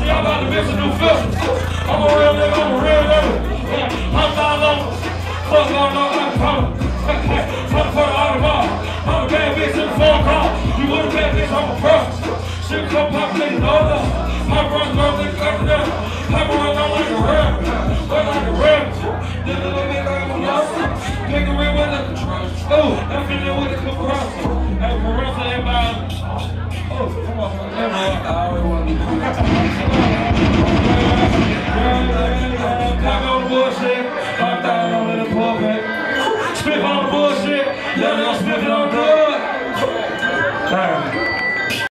y'all about to miss a new film. I'm a real nigga, I'm a real nigga. I'm not alone. Fuck going on like a problem. Fuck for the autobahn. I'm a bad bitch in the phone call. You would a bad bitch, I'm a pro. Shit come pop, nigga, no love. My run, girl, nigga, like that. I run on like a ram. Run like a ram. This little bit like a monster. Pick a rim with a trust. Oh, I'm feeling with a compressor. Hey, compressor, everybody. Oh, come on, everybody.